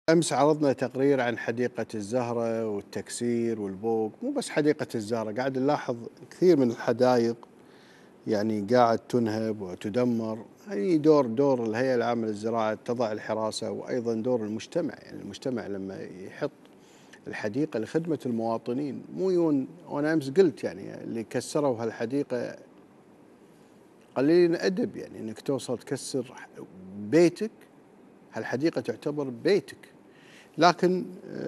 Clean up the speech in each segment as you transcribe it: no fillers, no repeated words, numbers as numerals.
أمس عرضنا تقرير عن حديقة الزهرة والتكسير والبوق، مو بس حديقة الزهرة، قاعد نلاحظ كثير من الحدائق يعني قاعد تنهب وتدمر. يعني دور الهيئة العامة للزراعة تضع الحراسة، وأيضا دور المجتمع، يعني المجتمع لما يحط الحديقة لخدمة المواطنين، مو يون. وأنا أمس قلت يعني اللي كسروا هالحديقة قليل أدب، يعني إنك توصل تكسر بيتك. هالحديقة تعتبر بيتك. لكن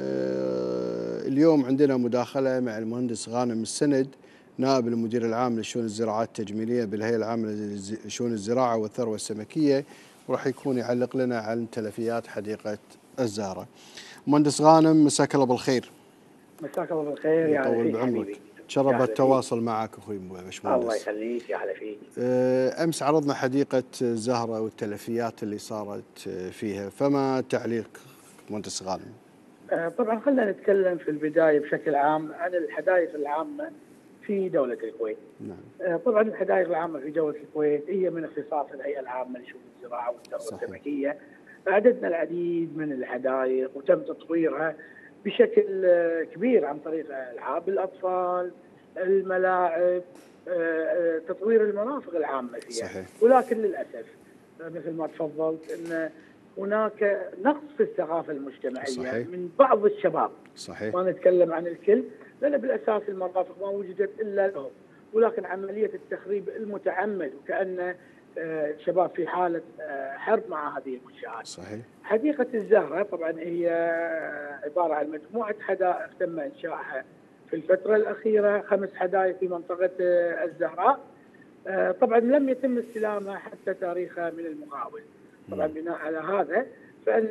اليوم عندنا مداخلة مع المهندس غانم السند، نائب المدير العام لشؤون الزراعات التجميلية بالهيئة العامة لشؤون الزراعة والثروة السمكية، وراح يكون يعلق لنا عن تلفيات حديقة الزهرة. مهندس غانم، مساك الله بالخير. مساك الله بالخير، يا هلا ويطول فيك بعمرك. حبيبي. تشرف يا هلا فيك. التواصل معك اخوي الله باشمهندس. يخليك، يا هلا فيك. امس عرضنا حديقة الزهرة والتلفيات اللي صارت فيها، فما تعليق مهندس غانم؟ طبعا خلينا نتكلم في البدايه بشكل عام عن الحدائق العامه في دوله الكويت. نعم. طبعا الحدائق العامه في دوله الكويت هي من اختصاص الهيئه العامه لشؤون الزراعه والثروه السمكيه. اعددنا العديد من الحدائق وتم تطويرها بشكل كبير عن طريق العاب الاطفال، الملاعب، تطوير المرافق العامه فيها. صحيح. ولكن للاسف مثل ما تفضلت ان هناك نقص في الثقافه المجتمعيه. صحيح. من بعض الشباب. صحيح. ما نتكلم عن الكل، لان بالاساس المرافق ما وجدت الا لهم، ولكن عمليه التخريب المتعمد وكان الشباب في حاله حرب مع هذه المنشآت. صحيح. حديقه الزهره طبعا هي عباره عن مجموعه حدائق تم انشائها في الفتره الاخيره، 5 حدائق في منطقه الزهراء. طبعا لم يتم استلامها حتى تاريخها من المقاول. طبعا بناء على هذا فان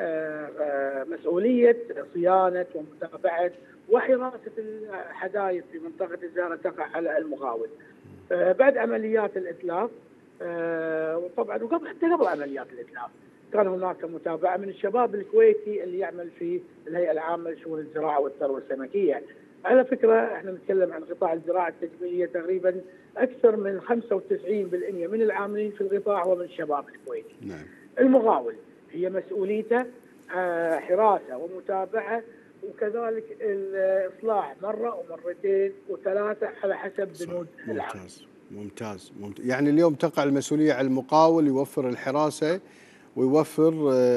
مسؤوليه صيانه ومتابعه وحراسه الحدائق في منطقه الزهراء تقع على المقاول. بعد عمليات الاتلاف، وطبعا حتى قبل عمليات الاتلاف كان هناك متابعه من الشباب الكويتي اللي يعمل في الهيئه العامه لشؤون الزراعه والثروه السمكيه. على فكره احنا نتكلم عن قطاع الزراعه التجميليه، تقريبا اكثر من 95% من العاملين في القطاع هو من الشباب الكويتي. نعم. المقاول هي مسؤوليته حراسه ومتابعه، وكذلك الاصلاح مره ومرتين وثلاثه على حسب بنود العقد. ممتاز. يعني اليوم تقع المسؤوليه على المقاول، يوفر الحراسه ويوفر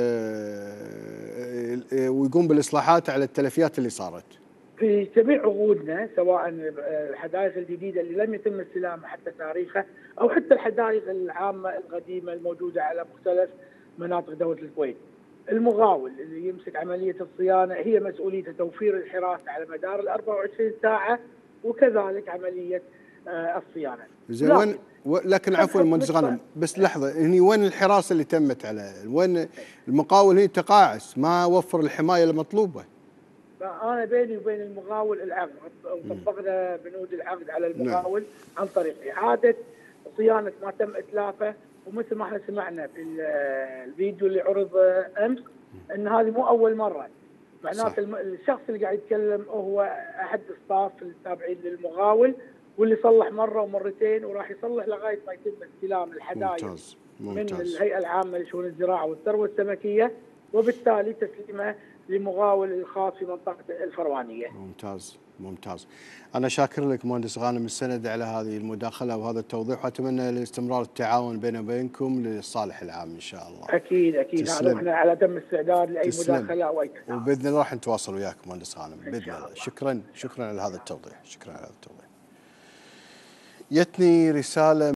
ويقوم بالاصلاحات على التلفيات اللي صارت. في جميع عقودنا، سواء الحدائق الجديده اللي لم يتم استلامها حتى تاريخها، او حتى الحدائق العامه القديمه الموجوده على مختلف مناطق دوله الكويت. المقاول اللي يمسك عمليه الصيانه هي مسؤوليته توفير الحراسه على مدار ال 24 ساعه، وكذلك عمليه الصيانه. زين، لكن عفوا مهندس غانم، بس لحظه، هني وين الحراسه اللي تمت على وين المقاول؟ هي تقاعس، ما وفر الحمايه المطلوبه. أنا بيني وبين المقاول العقد، وطبقنا بنود العقد على المقاول عن طريق إعادة صيانة ما تم إتلافه. ومثل ما احنا سمعنا في الفيديو اللي عرض أمس أن هذه مو أول مرة. معناته الشخص اللي قاعد يتكلم هو أحد الستاف التابعين للمقاول، واللي صلح مرة ومرتين وراح يصلح لغاية ما يتم استلام الحدائق من الهيئة العامة لشؤون الزراعة والثروة السمكية، وبالتالي تسليمه لمقاول الخاص في منطقة الفروانية. ممتاز. أنا شاكر لك مهندس غانم السند على هذه المداخلة وهذا التوضيح، وأتمنى الاستمرار التعاون بيني وبينكم للصالح العام إن شاء الله. أكيد. احنا على تم استعداد لأي مداخلة أو أي تساؤل. وبإذن الله راح نتواصل وياك مهندس غانم بإذن الله. شكرا على هذا التوضيح. جتني رسالة